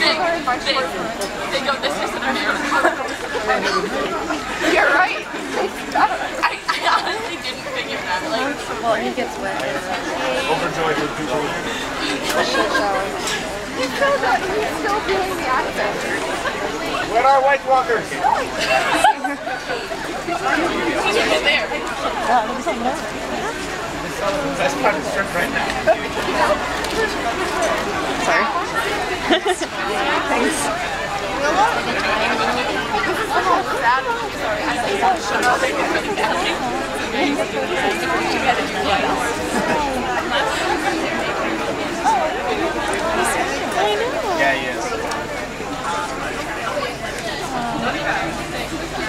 They go, this isn't a miracle. You're right. I honestly didn't figure that. Like, well, he gets wet. Overjoyed with people. He's still doing the accent. Where are White Walkers? he's right there. That's part of the script right now. Sorry. Thanks. This is the most sad one. Sorry, I shut up. Yeah, he is.